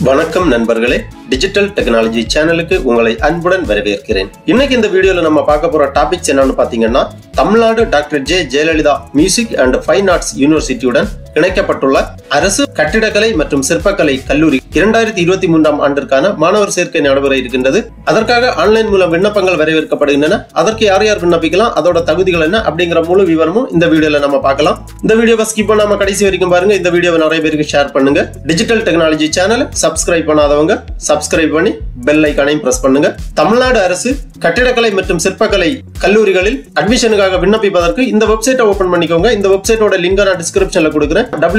வணக்கம் நண்பர்களே, digital technology சேனலுக்கு உங்களை அன்புடன் வரவேற்கிறேன். இன்னைக்கு இந்த வீடியோல நம்ம பார்க்க போற டாபிக்ஸ் என்னன்னு பாத்தீங்கன்னா, Tamil Nadu doctor J Jayalalithaa music and fine arts யூனிவர்சிட்டியுடன் இணைக்கப்பட்டுள்ள அரசு கட்டிடக்கலை மற்றும் சிற்பக்கலை கல்லூரி 2023 ஆண்டிற்கான மாணவர் சேர்க்கை நடைபெற இருக்கின்றது. அதற்காக ஆன்லைன் மூலம் விண்ணப்பங்கள் வரவேற்கப்படுகின்றன. அதற்கு யார் யார் விண்ணப்பிக்கலாம், அதோட தகுதிகள் என்ன அப்படிங்கிற முழு விவரமும் இந்த வீடியோல நம்ம பார்க்கலாம். இந்த வீடியோவை ஸ்கிப் பண்ணாம கடைசி வரைக்கும் பாருங்க. இந்த வீடியோவை நிறைய பேருக்கு ஷேர் பண்ணுங்க. டிஜிட்டல் டெக்னாலஜி சேனலை சப்ஸ்கிரைப் பண்ணாதவங்க சப்ஸ்கிரைப் பண்ணி பெல் ஐகானையும் பிரஸ் பண்ணுங்க. தமிழ்நாடு அரசு கட்டிடக்கலை மற்றும் சிற்பக்கலை கல்லூரிகளில் அட்மிஷனுக்காக விண்ணப்பிப்பதற்கு இந்த வெப்சைட்டை ஓபன் பண்ணிக்கோங்க. இந்த வெப்சைட்டோட லிங்கை நான் டிஸ்கிரிப்ஷன்ல கொடுக்கிறேன்.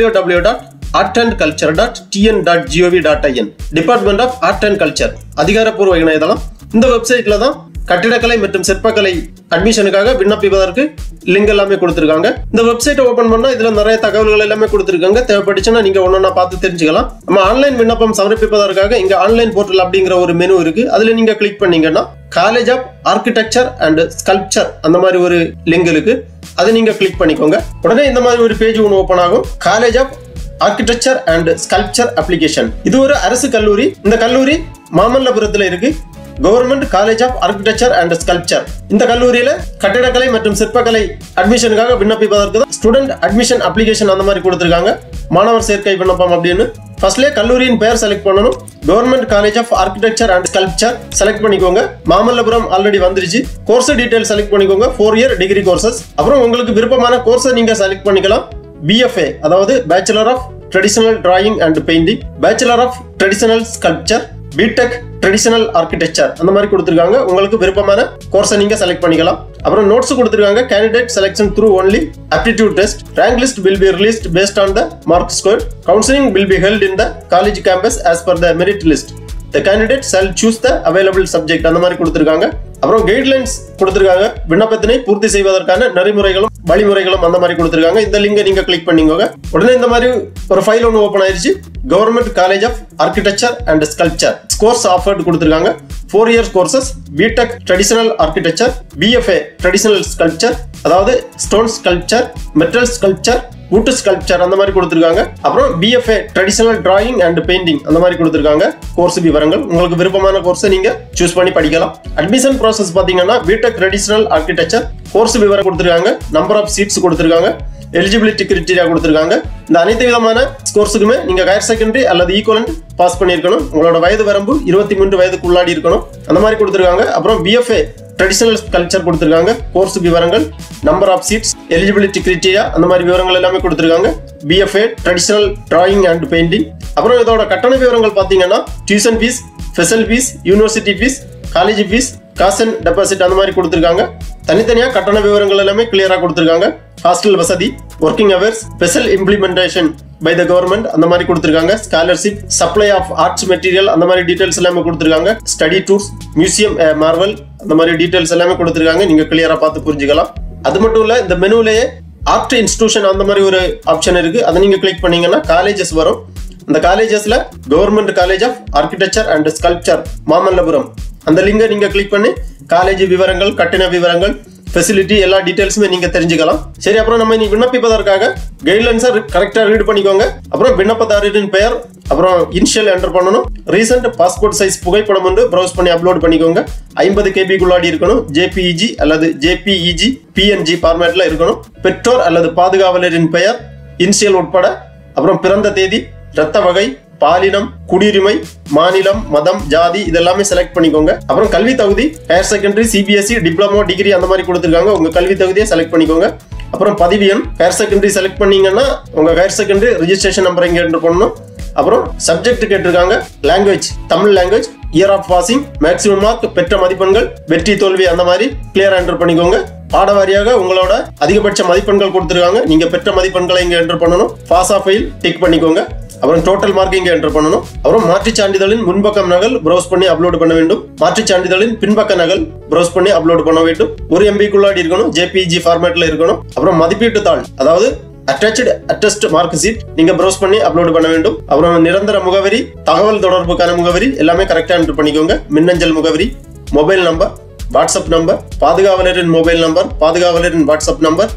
www.artandculture.tn.gov.in department of art and culture அதிகாரப்பூர்வ இணையதளம். இந்த வெப்சைட்ல தான் கட்டிடக்கலை மற்றும் சிற்பக்கலை அட்மிஷனுக்காக விண்ணப்பிப்பதற்கு லிங்க் எல்லாமே கொடுத்திருக்காங்க. இந்த வெப்சைட்டை ஓபன் பண்ணா இதுல நிறைய தகவல்கள் எல்லாமே கொடுத்திருக்காங்க. தேவைப்பட்டுச்சுன்னா நீங்க ஒன்னொன்னா பார்த்து தெரிஞ்சுக்கலாம். நம்ம ஆன்லைன் விண்ணப்பம் சமர்ப்பிப்பதற்காக இங்க ஆன்லைன் போர்ட்டல் அப்படிங்கிற ஒரு மெனு இருக்கு. அதுல நீங்க கிளிக் பண்ணீங்கன்னா college of architecture and sculpture அந்த மாதிரி ஒரு லிங்க் இருக்கு. அதை நீங்க கிளிக் பண்ணிக்கோங்க. உடனே இந்த மாதிரி ஒரு பேஜ் ஒன்று ஓபன் ஆகும். College of architecture and sculpture application. இது ஒரு அரசு கல்லூரி. இந்த கல்லூரி மாமல்லபுரத்துல இருக்கு. Government college of architecture and sculpture. இந்த கல்லூரியில கட்டிடக்கலை மற்றும் சிற்பக்கலை அட்மிஷனுக்காக விண்ணப்பிப்பதற்கு ஸ்டூடெண்ட் அட்மிஷன் அப்ளிகேஷன் அந்த மாதிரி கொடுத்திருக்காங்க. மாணவர் சேர்க்கை விண்ணப்பம் அப்படின்னு ஃபர்ஸ்ட்ல கல்லூரியின் பெயர் செலக்ட் பண்ணணும். Government college of architecture and sculpture select பண்ணிக்கோங்க. மாமல்லபுரம் ஆல்ரெடி வந்துருச்சு. கோர்ஸ் டீடைல் செலக்ட் பண்ணிக்கோங்க. 4 இயர் டிகிரி கோர்சஸ். அப்புறம் உங்களுக்கு விருப்பமான கோர்ஸை நீங்க செலக்ட் பண்ணிக்கலாம். B.F.A அதாவது Bachelor of Traditional Drawing and Painting, Bachelor of Traditional Sculpture, B.Tech traditional architecture அந்த மாதிரி கொடுத்திருக்காங்க. உங்களுக்கு விருப்பமான கோர்ஸை நீங்க செலக்ட் பண்ணிக்கலாம். அப்புறம் நோட்ஸ் கொடுத்திருக்காங்க. Candidate selection through only aptitude test. Rank list will be released based on the mark scored. Counseling will be held in the college campus as per the merit list. The candidate shall choose the available subject அந்த மாதிரி கொடுத்திருக்காங்க. அப்புறம் guidelines கொடுத்திருக்காங்க. விண்ணப்பத்தினை பூர்த்தி செய்வதற்கான நெறிமுறைகளும் வழிமுறைகளும் அந்த மாதிரி கொடுத்திருக்காங்க. இந்த லிங்கை நீங்க கிளிக் பண்ணிக்கோங்க. உடனே இந்த மாதிரி ஒரு ஃபைல் ஒன்று ஓபன் ஆயிருச்சு. Government college of architecture and sculpture course offered கொடுத்திருக்காங்க. 4 years courses. B.Tech traditional architecture, B.F.A traditional sculpture அதாவது stone sculpture, metal sculpture, wood sculpture அந்த மாதிரி கொடுத்திருக்காங்க. அப்புறம் B.F.A traditional drawing and painting அந்த மாதிரி கொடுத்திருக்காங்க. கோர்ஸ் விவரங்கள் உங்களுக்கு விருப்பமான கோர்ஸை நீங்க சூஸ் பண்ணி படிக்கலாம். அட்மிஷன் ப்ராசஸ் பாத்தீங்கன்னா B.Tech ட்ரெடிஷனல் ஆர்கிடெக்சர் கோர்ஸ் விவரம் கொடுத்திருக்காங்க. நம்பர் ஆஃப் சீட்ஸ் கொடுத்திருக்காங்க. எலிஜிபிலிட்டி கிரைட்டீரியா கொடுத்திருக்காங்க. இந்த அனைத்து விதமான கோர்ஸுக்குமே நீங்க ஹையர் செகண்டரி அல்லது ஈக்குவலன்ட் பாஸ் பண்ணியிருக்கணும். உங்களோட வயது வரம்பு 23 வயதுக்கு உள்ளாடி இருக்கணும். அந்த மாதிரி கொடுத்திருக்காங்க. அப்புறம் B.F.A ட்ரெடிஷனல் கல்ச்சர் கொடுத்திருக்காங்க. கோர்ஸ் விவரங்கள், number of seats, eligibility criteria அந்த மாதிரி விவரங்கள் எல்லாமே கொடுத்திருக்காங்க. B.F.A traditional drawing and painting. அப்புறம் இதோட கட்டண விவரங்கள் பாத்தீங்கன்னா tuition fees, special fees, university fees, college fees, காசு அண்ட் டெபாசிட் அந்த மாதிரி கொடுத்திருக்காங்க. தனித்தனியா கட்டண விவரங்கள் எல்லாமே கிளியரா கொடுத்திருக்காங்க. ஹாஸ்டல் வசதி, working hours, special implementation by the government அந்த மாதிரி கொடுத்திருக்காங்க. Scholarship, supply of arts material அந்த மாதிரி டீடைல்ஸ் எல்லாமே கொடுத்திருக்காங்க. ஸ்டடி டூர்ஸ், மியூசியம் மார்வல் அந்த மாதிரி டீடைல்ஸ் எல்லாமே கொடுத்திருக்காங்க. நீங்க கிளியரா பார்த்து புரிஞ்சுக்கலாம். அது மட்டும் இல்ல, இந்த மெனுலயே ஆர்ட் இன்ஸ்டிடியூஷன் அந்த மாதிரி ஒரு ஆப்ஷன் இருக்கு. அதை நீங்க கிளிக் பண்ணீங்கன்னா காலேஜஸ் வரும். அந்த காலேஜஸ்ல government college of architecture and sculpture Mamallapuram அந்த லிங்கை நீங்க கிளிக் பண்ணி காலேஜ் விவரங்கள், கட்டண விவரங்கள், ஃபெசிலிட்டி எல்லா டீடைல்ஸுமே நீங்க தெரிஞ்சுக்கலாம். சரி, அப்புறம் நம்ம நீ விண்ணப்பிப்பதற்காக கைட்லைன்ஸை கரெக்டா ரீட் பண்ணிக்கோங்க. அப்புறம் விண்ணப்பதாரரின் பெயர், அப்புறம் இனிஷியல் என்டர் பண்ணணும். ரீசெண்ட் பாஸ்போர்ட் சைஸ் புகைப்படம் வந்து ப்ரௌஸ் பண்ணி அப்லோட் பண்ணிக்கோங்க. 50 KB இருக்கணும். JPEG அல்லது JPEG PNG ஃபார்மேட்ல இருக்கணும். பெற்றோர் அல்லது பாதுகாவலரின் பெயர், இனிஷியல் உட்பட, அப்புறம் பிறந்த தேதி, இரத்த வகை, பாலினம், குடியுரிமை, மாநிலம், மதம், ஜாதி இதெல்லாமே செலக்ட் பண்ணிக்கோங்க. அப்புறம் கல்வி தகுதி higher secondary, CBSE, diploma, degree அந்த மாதிரி கொடுத்திருக்காங்க. உங்க கல்வி தகுதியை செலக்ட் பண்ணிக்கோங்க. அப்புறம் பதிவு எண் ஹையர் செகண்டரி செலக்ட் பண்ணீங்கன்னா உங்க ஹையர் செகண்டரி ரெஜிஸ்ட்ரேஷன் நம்பர் இங்க என்டர் பண்ணணும். அப்புறம் சப்ஜெக்ட் கேட்டிருக்காங்க. Language Tamil language, year of passing, maximum mark, பெற்ற மதிப்பெண்கள், வெற்றி தோல்வி அந்த மாதிரி கிளியரா என்டர் பண்ணிக்கோங்க. பாடவாரியாக உங்களோட அதிகபட்ச மதிப்பெண்கள் கொடுத்திருக்காங்க. நீங்க பெற்ற மதிப்பெண்களை இங்க என்டர் பண்ணணும். பாஸ் ஆஃப் ஃபெயில் டிக் பண்ணிக்கோங்க. அப்புறம் டோட்டல் மார்க் இங்க என்டர் பண்ணணும். அப்புறம் மாற்றுச் சான்றிதழின் முன்பக்கம் நகல் ப்ரௌஸ் பண்ணி அப்லோட் பண்ண வேண்டும். மாற்றுச் சான்றிதழின் பின்பக்க நகல் ப்ரௌஸ் பண்ணி அப்லோட் பண்ண வேண்டும். 1 MB இருக்கணும். JPEG ஃபார்மேட்ல இருக்கணும். அப்புறம் மதிப்பீட்டு தாள் அதாவது அட்டஸ்ட் மார்க் ஷீட் நீங்க ப்ரௌஸ் பண்ணி அப்லோட் பண்ண வேண்டும். அப்புறம் நிரந்தர முகவரி, தகவல் தொடர்புக்கான முகவரி எல்லாமே கரெக்டா என்டர் பண்ணிக்கோங்க. மின்னஞ்சல் முகவரி, மொபைல் நம்பர், வாட்ஸ்அப் நம்பர், பாதுகாவலரின் மொபைல் நம்பர், பாதுகாவலரின் வாட்ஸ்அப் நம்பர்,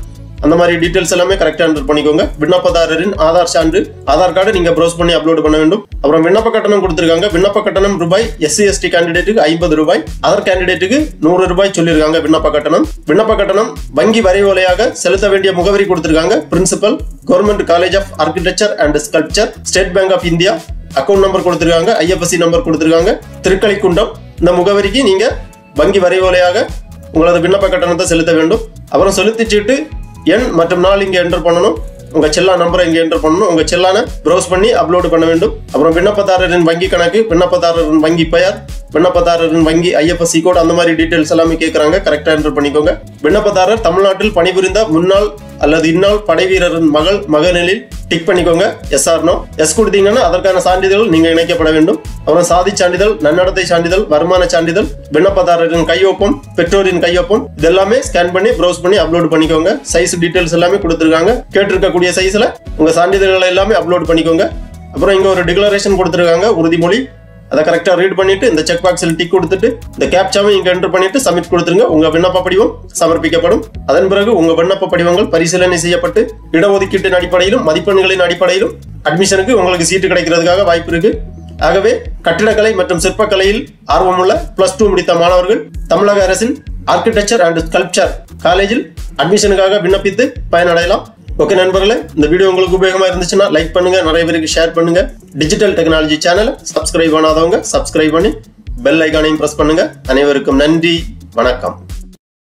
அந்த மாதிரி டீடைல்ஸ் எல்லாமே கரெக்டா என்டர் பண்ணிக்கோங்க. விண்ணப்பதாரரின் ஆதார் சான்று, ஆதார் கார்டு நீங்க ப்ரௌஸ் பண்ணி அப்லோட் பண்ண வேண்டும். அப்புறம் விண்ணப்ப கட்டணம் கொடுத்திருக்காங்க. விண்ணப்ப கட்டணம் ரூபாய். SC/ST கேண்டிடேட்டுக்கு 50 ரூபாய், அதர் கேண்டிடேட்டுக்கு 100 ரூபாய் சொல்லியிருக்காங்க விண்ணப்ப கட்டணம். விண்ணப்ப கட்டணம் வங்கி வரைவோலையாக செலுத்த வேண்டிய முகவரி கொடுத்திருக்காங்க. Principal, government college of architecture and sculpture, state bank of India. Account number கொடுத்திருக்காங்க, IFSC நம்பர் கொடுத்திருக்காங்க. திருக்கலிக்குண்டம். இந்த முகவரிக்கு நீங்க வங்கி வரைவோலையாக உங்களது விண்ணப்ப கட்டணத்தை செலுத்த வேண்டும். அப்புறம் செலுத்திச்சுட்டு எண் மற்றும் நாள் இங்கே என்டர் பண்ணணும். உங்க செல்லா நம்பரை இங்கே என்டர் பண்ணணும். உங்க செல்லான ப்ரௌஸ் பண்ணி அப்லோட் பண்ண வேண்டும். அப்புறம் விண்ணப்பதாரரின் வங்கி கணக்கு, விண்ணப்பதாரரின் வங்கி பெயர், விண்ணப்பதாரரின் வங்கி IFSC கோட், அந்த மாதிரி டீடைல்ஸ் எல்லாமே கேட்கறாங்க. கரெக்டா என்டர் பண்ணிக்கோங்க. விண்ணப்பதாரர் தமிழ்நாட்டில் பணிபுரிந்த முன்னாள் அல்லது இந்நாள் படை வீரரின் மகனில் டிக் பண்ணிக்கோங்க. Yes or no. எஸ் கொடுத்தீங்கன்னா அதற்கான சான்றிதழ் நீங்க இணைக்கப்பட வேண்டும். அப்புறம் சாதி சான்றிதழ், நன்னடத்தை சான்றிதழ், வருமான சான்றிதழ், விண்ணப்பதாரரின் கையொப்பம், பெற்றோரின் கையொப்பம், இதெல்லாமே ஸ்கேன் பண்ணி ப்ரௌஸ் பண்ணி அப்லோட் பண்ணிக்கோங்க. சைஸ் டீடைல்ஸ் எல்லாமே கொடுத்துருக்காங்க. கேட்டிருக்கக்கூடிய சைஸ்ல உங்க சான்றிதழ்களை எல்லாமே அப்லோட் பண்ணிக்கோங்க. அப்புறம் இங்க ஒரு டிக்ளரேஷன் கொடுத்துருக்காங்க, உறுதிமொழி. அதை கரெக்டா ரீட் பண்ணிட்டு இந்த செக் பாக்ஸில் டிக் கொடுத்துட்டு இந்த கேப்சாவை இங்க என்டர் பண்ணிட்டு சப்மிட் கொடுத்துருங்க. உங்க விண்ணப்ப படிவம் சமர்ப்பிக்கப்படும். அதன் பிறகு உங்க விண்ணப்ப படிவங்கள் பரிசீலனை செய்யப்பட்டு இடஒதுக்கீட்டின் அடிப்படையிலும் மதிப்பெண்களின் அடிப்படையிலும் அட்மிஷனுக்கு உங்களுக்கு சீட்டு கிடைக்கிறதுக்காக வாய்ப்பு இருக்கு. ஆகவே கட்டிடக்கலை மற்றும் சிற்பக்கலையில் ஆர்வமுள்ள +2 முடித்த மாணவர்கள் தமிழக அரசின் ஆர்கிடெக்சர் அண்ட் ஸ்கல்ப்சர் காலேஜில் அட்மிஷனுக்காக விண்ணப்பித்து பயனடையலாம். ஓகே நண்பர்களே, இந்த வீடியோ உங்களுக்கு உபயோகமா இருந்துச்சுன்னா லைக் பண்ணுங்க, நிறைய பேருக்கு ஷேர் பண்ணுங்க. டிஜிட்டல் டெக்னாலஜி சேனலை சப்ஸ்கிரைப் பண்ணாதவங்க சப்ஸ்கிரைப் பண்ணி பெல் ஐகானையும் பிரஸ் பண்ணுங்க. அனைவருக்கும் நன்றி, வணக்கம்.